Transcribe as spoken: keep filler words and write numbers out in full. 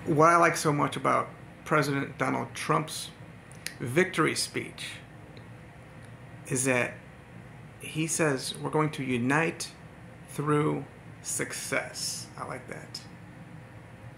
what I like so much about President Donald Trump's victory speech is that he says we're going to unite through success. I like that.